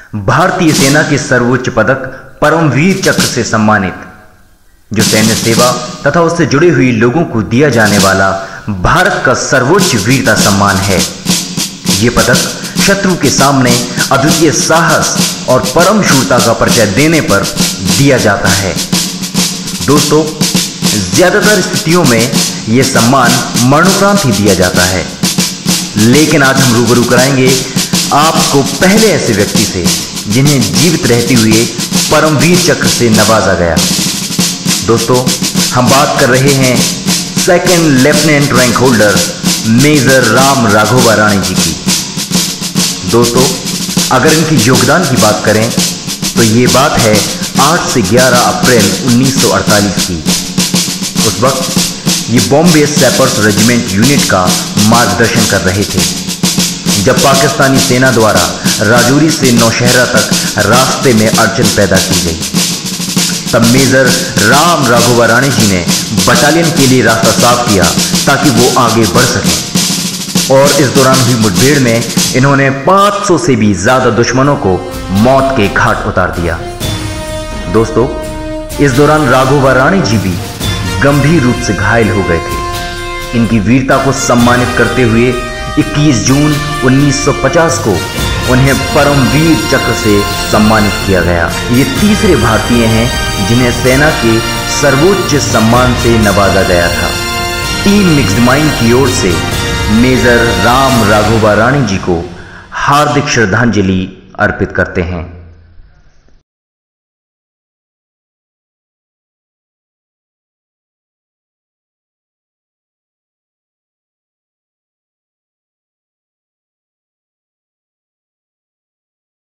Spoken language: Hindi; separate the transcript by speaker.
Speaker 1: भारतीय सेना के सर्वोच्च पदक परमवीर चक्र से सम्मानित, जो सैन्य सेवा तथा उससे जुड़े हुए लोगों को दिया जाने वाला भारत का सर्वोच्च वीरता सम्मान है। ये पदक शत्रु के सामने अद्वितीय साहस और परम शूरता का परिचय देने पर दिया जाता है। दोस्तों, ज्यादातर स्थितियों में यह सम्मान मरणोपरांत ही दिया जाता है, लेकिन आज हम रूबरू कराएंगे आपको पहले ऐसे व्यक्ति से जिन्हें जीवित रहते हुए परमवीर चक्र से नवाजा गया। दोस्तों, हम बात कर रहे हैं second lieutenant rank holder major Ram Raghoba Rane ji की। दोस्तों, अगर इनकी योगदान की बात करें तो ये बात है 8 से 11 अप्रैल 1948 की। उस वक्त ये बॉम्बे सैपर्स रेजिमेंट यूनिट का मार्गदर्शन कर रहे थे, जब पाकिस्तानी सेना द्वारा राजौरी से नौशहरा तक रास्ते में अड़चन पैदा की गई। तब मेजर राम राघोबा राणी जी ने बटालियन के लिए रास्ता साफ किया ताकि वो आगे बढ़ सकें, और इस दौरान हुई मुठभेड़ में इन्होंने 500 से भी ज्यादा दुश्मनों को मौत के घाट उतार दिया। दोस्तों, इस दौरान राघोबा राणी जी भी गंभीर रूप से घायल हो गए थे। इनकी वीरता को सम्मानित करते हुए 21 जून 1950 को उन्हें परमवीर चक्र से सम्मानित किया गया। ये तीसरे भारतीय हैं जिन्हें सेना के सर्वोच्च सम्मान से नवाजा गया था। टीम मिक्स्ड माइंड की ओर से मेजर राम राघोबा राणी जी को हार्दिक श्रद्धांजलि अर्पित करते हैं।